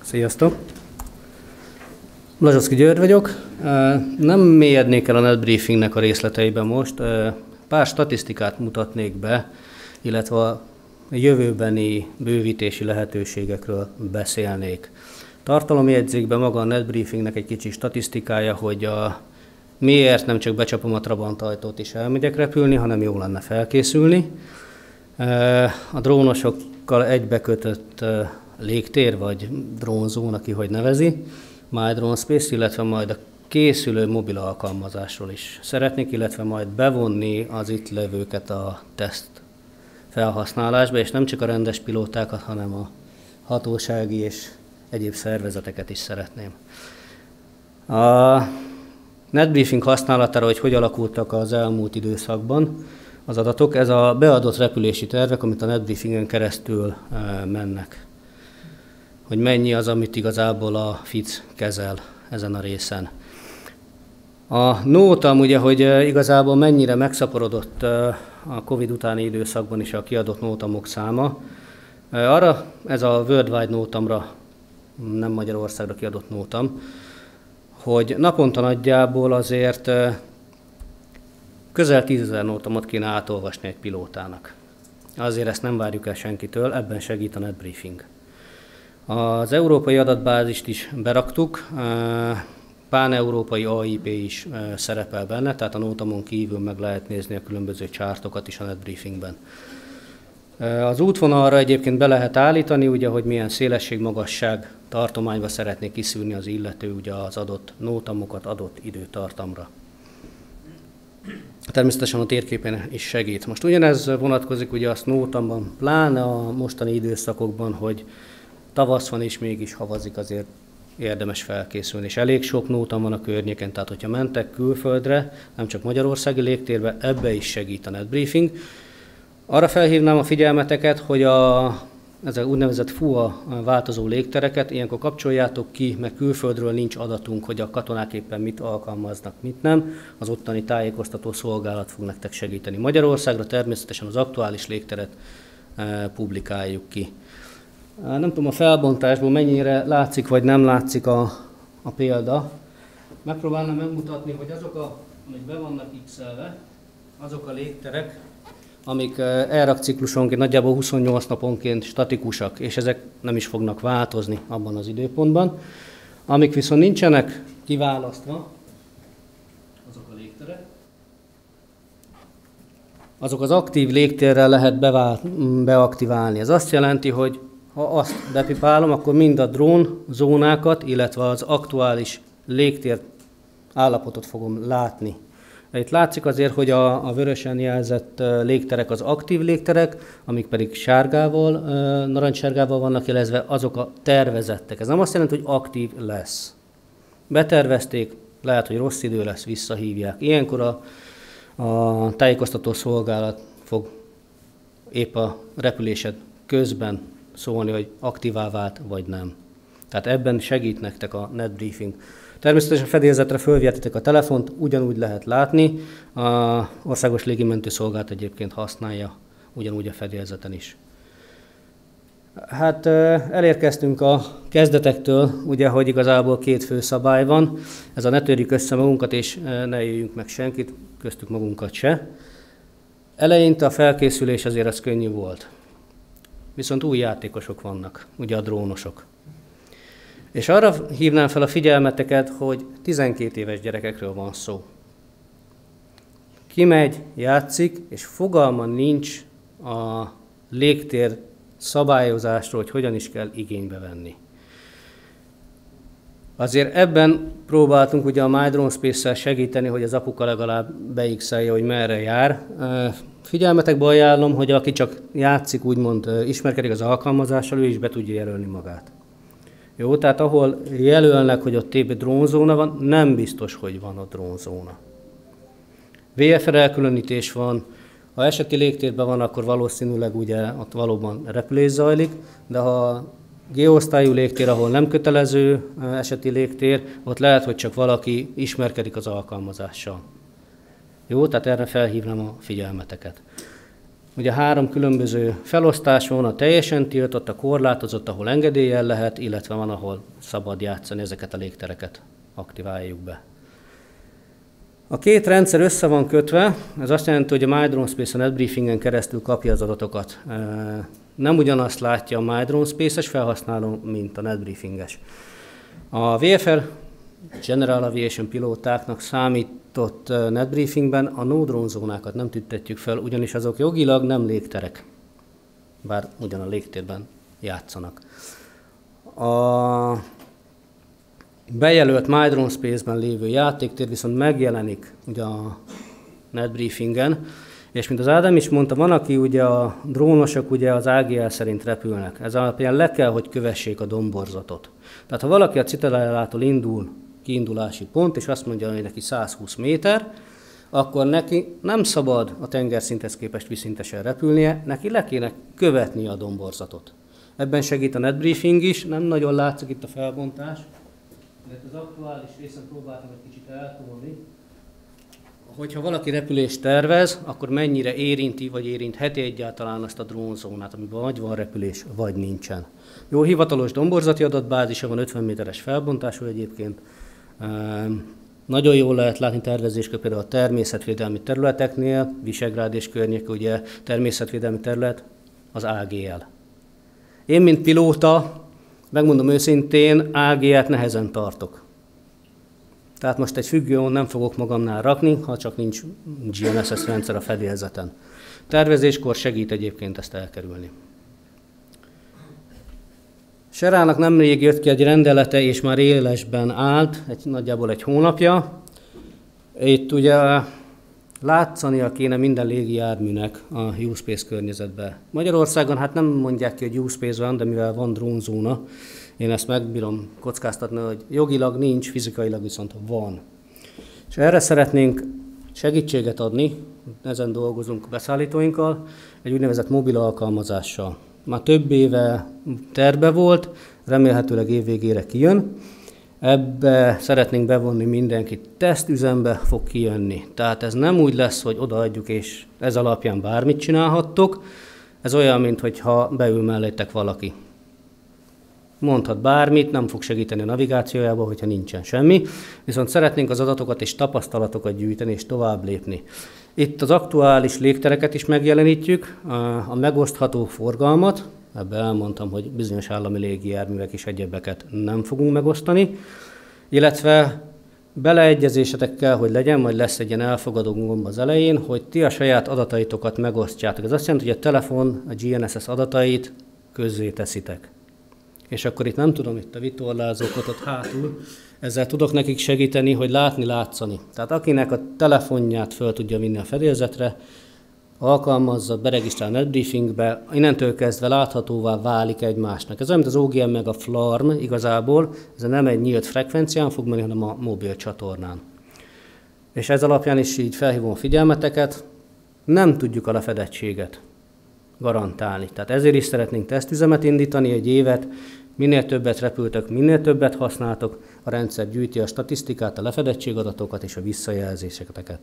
Sziasztok! Blazsowski György vagyok. Nem mélyednék el a netbriefingnek a részleteiben most. Pár statisztikát mutatnék be, illetve a jövőbeni bővítési lehetőségekről beszélnék. Tartalomjegyzékben maga a netbriefingnek egy kicsi statisztikája, hogy miért nem csak becsapom a Trabant ajtót és elmegyek repülni, hanem jó lenne felkészülni. A drónosokkal egybekötött légtér, vagy drónzón, aki hogy nevezi, MyDroneSpace, illetve majd a készülő mobil alkalmazásról is szeretnék, illetve majd bevonni az itt levőket a teszt felhasználásba, és nem csak a rendes pilótákat, hanem a hatósági és egyéb szervezeteket is szeretném. A netbriefing használatára, hogy alakultak az elmúlt időszakban az adatok, ez a beadott repülési tervek, amit a netbriefingen keresztül mennek. Hogy mennyi az, amit igazából a FIC kezel ezen a részen. A NOTAM, ugye, hogy igazából mennyire megszaporodott a Covid utáni időszakban is a kiadott NOTAMok száma. Arra ez a Worldwide NOTAMra, nem Magyarországra kiadott NOTAM, hogy naponta nagyjából azért közel 10 000 NOTAMot kéne átolvasni egy pilótának. Azért ezt nem várjuk el senkitől, ebben segít a netbriefing. Az európai adatbázist is beraktuk, pán-európai AIP is szerepel benne, tehát a NOTAMon kívül meg lehet nézni a különböző chartokat is a netbriefingben. Az útvonalra egyébként be lehet állítani, ugye, hogy milyen szélesség, magasság tartományba szeretné kiszűrni az illető ugye az adott NOTAMokat adott időtartamra. Természetesen a térképen is segít. Most ugyanez vonatkozik ugye a NOTAMban, pláne a mostani időszakokban, hogy tavasz van és mégis havazik, azért érdemes felkészülni. És elég sok NOTAM van a környéken, tehát hogyha mentek külföldre, nem csak magyarországi légtérbe, ebbe is segít a netbriefing. Arra felhívnám a figyelmeteket, hogy ezek úgynevezett FUA változó légtereket ilyenkor kapcsoljátok ki, mert külföldről nincs adatunk, hogy a katonák éppen mit alkalmaznak, mit nem. Az ottani tájékoztató szolgálat fog nektek segíteni. Magyarországra természetesen az aktuális légteret publikáljuk ki. Nem tudom a felbontásból mennyire látszik vagy nem látszik a példa. Megpróbálnám megmutatni, hogy azok, amik be vannak x-elve, azok a légterek, amik elrakciklusonként nagyjából 28 naponként statikusak, és ezek nem is fognak változni abban az időpontban. Amik viszont nincsenek kiválasztva, azok a légterek, azok az aktív légtérrel lehet beaktiválni. Ez azt jelenti, hogy ha azt bepipálom, akkor mind a drón zónákat, illetve az aktuális légtér állapotot fogom látni. Itt látszik azért, hogy a vörösen jelzett légterek az aktív légterek, amik pedig sárgával, narancssárgával vannak jelezve, azok a tervezettek. Ez nem azt jelenti, hogy aktív lesz. Betervezték, lehet, hogy rossz idő lesz, visszahívják. Ilyenkor a tájékoztató szolgálat fog épp a repülésed közben szólni, hogy aktívá vált, vagy nem. Tehát ebben segít nektek a netbriefing. Természetesen fedélzetre fölvihetitek a telefont, ugyanúgy lehet látni. Az Országos Légimentőszolgálat egyébként használja ugyanúgy a fedélzeten is. Hát elérkeztünk a kezdetektől, ugye, hogy igazából két fő szabály van. Ez a ne törjük össze magunkat, és ne jöjjünk meg senkit, köztük magunkat se. Eleinte a felkészülés azért az könnyű volt. Viszont új játékosok vannak, ugye a drónosok. És arra hívnám fel a figyelmeteket, hogy 12 éves gyerekekről van szó. Kimegy, játszik, és fogalma nincs a légtér szabályozásról, hogy hogyan is kell igénybe venni. Azért ebben próbáltunk ugye a MyDroneSpace-szel segíteni, hogy az apuka legalább beixelje, hogy merre jár. Figyelmetekbe ajánlom, hogy aki csak játszik, úgymond ismerkedik az alkalmazással, ő is be tudja jelölni magát. Jó, tehát ahol jelölnek, hogy ott épp drónzóna van, nem biztos, hogy van ott drónzóna. VFR elkülönítés van, ha eseti légtérben van, akkor valószínűleg ugye ott valóban repülés zajlik, de ha geosztályú légtér, ahol nem kötelező eseti légtér, ott lehet, hogy csak valaki ismerkedik az alkalmazással. Jó, tehát erre felhívnám a figyelmeteket. Ugye 3 különböző felosztás van, a teljesen tiltott, a korlátozott, ahol engedéllyel lehet, illetve van, ahol szabad játszani, ezeket a légtereket aktiváljuk be. A két rendszer össze van kötve, ez azt jelenti, hogy a MyDroneSpace a NetBriefingen keresztül kapja az adatokat. Nem ugyanazt látja a MyDroneSpace-es felhasználó, mint a NetBriefinges. A VFR General Aviation pilótáknak számított NetBriefingben a no-drone zónákat nem tüntetjük fel, ugyanis azok jogilag nem légterek, bár ugyan a légtérben játszanak. A bejelölt MyDroneSpace-ben lévő játéktér viszont megjelenik ugye a NetBriefingen, és mint az Ádám is mondta, van, aki ugye a drónosok ugye az AGL szerint repülnek. Ez alapján le kell, hogy kövessék a domborzatot. Tehát ha valaki a Citadellától indul, kiindulási pont, és azt mondja, hogy neki 120 méter, akkor neki nem szabad a tengerszinthez képest viszintesen repülnie, neki le kéne követni a domborzatot. Ebben segít a NetBriefing is, nem nagyon látszik itt a felbontás, mert az aktuális részen próbáltam egy kicsit eltolni. Hogyha valaki repülést tervez, akkor mennyire érinti, vagy érintheti egyáltalán azt a drónzónát, amiben vagy van repülés, vagy nincsen. Jó, hivatalos domborzati adatbázisa van, 50 méteres felbontású egyébként. Nagyon jól lehet látni tervezéskor például a természetvédelmi területeknél, Visegrád és környék, ugye természetvédelmi terület, az AGL. Én, mint pilóta, megmondom őszintén, AGL-t nehezen tartok. Tehát most egy függőn nem fogok magamnál rakni, ha csak nincs GNSS rendszer a fedélzeten. Tervezéskor segít egyébként ezt elkerülni. Serának nemrég jött ki egy rendelete, és már élesben állt, nagyjából egy hónapja. Itt ugye látszania kéne minden légijárműnek a U-Space környezetben. Magyarországon hát nem mondják ki, hogy U-Space van, de mivel van drónzóna, én ezt megbírom kockáztatni, hogy jogilag nincs, fizikailag viszont van. És erre szeretnénk segítséget adni, ezen dolgozunk beszállítóinkkal, egy úgynevezett mobil alkalmazással. Már több éve terve volt, remélhetőleg év végére kijön. Ebbe szeretnénk bevonni mindenkit, tesztüzembe fog kijönni. Tehát ez nem úgy lesz, hogy odaadjuk, és ez alapján bármit csinálhattok. Ez olyan, mintha beül mellettek valaki. Mondhat bármit, nem fog segíteni a navigációjában, hogyha nincsen semmi, viszont szeretnénk az adatokat és tapasztalatokat gyűjteni és tovább lépni. Itt az aktuális légtereket is megjelenítjük, a megosztható forgalmat, ebben elmondtam, hogy bizonyos állami légijárművek és egyebeket nem fogunk megosztani, illetve beleegyezésetek kell, hogy legyen, majd lesz egy ilyen elfogadó gomb az elején, hogy ti a saját adataitokat megosztjátok. Ez azt jelenti, hogy a telefon a GNSS adatait közzéteszitek. És akkor itt nem tudom, itt a vitorlázókat ott hátul, ezzel tudok nekik segíteni, hogy látni. Tehát akinek a telefonját föl tudja vinni a fedélzetre, alkalmazza, beregisztrál a NetBriefingbe, innentől kezdve láthatóvá válik egymásnak. Ez olyan, mint az OGM meg a FLARM igazából, ez nem egy nyílt frekvencián fog menni, hanem a mobil csatornán. És ez alapján is így felhívom a figyelmeteket, nem tudjuk a lefedettséget garantálni. Tehát ezért is szeretnénk tesztüzemet indítani, egy évet, minél többet repültök, minél többet használtok, a rendszer gyűjti a statisztikát, a lefedettségadatokat és a visszajelzéseket.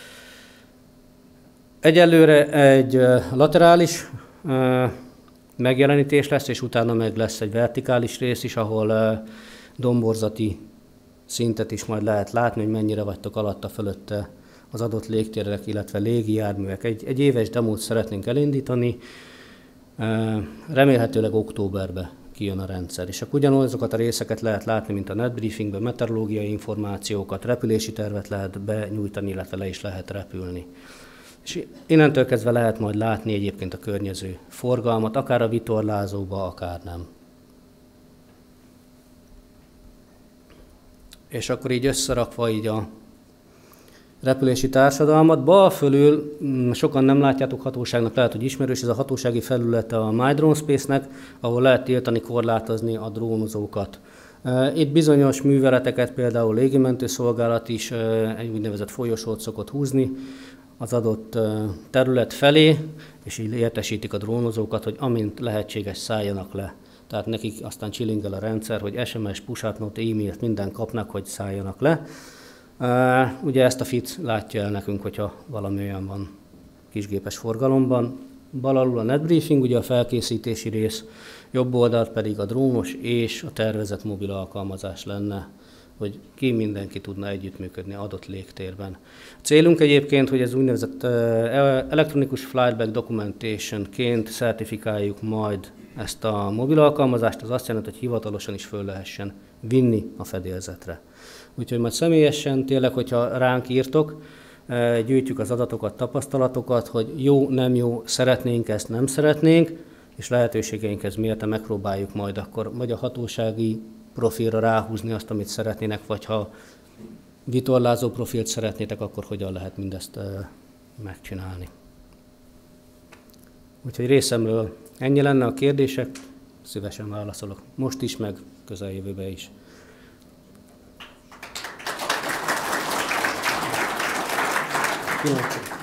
Egyelőre egy laterális megjelenítés lesz, és utána meg lesz egy vertikális rész is, ahol domborzati szintet is majd lehet látni, hogy mennyire vagytok alatta fölötte az adott légtérek, illetve légijárművek. Egy éves demót szeretnénk elindítani, remélhetőleg októberben kijön a rendszer. És akkor ugyanazokat a részeket lehet látni, mint a NetBriefingben, meteorológiai információkat, repülési tervet lehet benyújtani, illetve le is lehet repülni. És innentől kezdve lehet majd látni egyébként a környező forgalmat, akár a vitorlázóba, akár nem. És akkor így összerakva így a repülési társadalmat. Bal fölül, sokan nem látjátok hatóságnak, lehet, hogy ismerős, ez a hatósági felülete a MyDroneSpace-nek, ahol lehet tiltani, korlátozni a drónozókat. Itt bizonyos műveleteket, például légimentőszolgálat is egy úgynevezett folyosót szokott húzni az adott terület felé, és így értesítik a drónozókat, hogy amint lehetséges, szálljanak le. Tehát nekik aztán csillingel a rendszer, hogy SMS, push-up note, e-mailt minden kapnak, hogy szálljanak le. Ugye ezt a FIT látja el nekünk, hogyha valami olyan van kisgépes forgalomban. bal alul a NetBriefing, ugye a felkészítési rész, jobb oldalt pedig a drónos és a tervezett mobil alkalmazás lenne, hogy mindenki tudna együttműködni adott légtérben. A célunk egyébként, hogy ez úgynevezett elektronikus flightback documentation-ként szertifikáljuk majd ezt a mobil alkalmazást, az azt jelenti, hogy hivatalosan is föl lehessen vinni a fedélzetre. Úgyhogy majd személyesen tényleg, hogyha ránk írtok, gyűjtjük az adatokat, tapasztalatokat, hogy jó, nem jó, szeretnénk ezt, nem szeretnénk, és lehetőségeinkhez mérten megpróbáljuk majd akkor vagy a hatósági profilra ráhúzni azt, amit szeretnének, vagy ha vitorlázó profilt szeretnétek, akkor hogyan lehet mindezt megcsinálni. Úgyhogy részemről ennyi lenne a kérdések, szívesen válaszolok. Most is, meg közeljövőben is. Pillanat.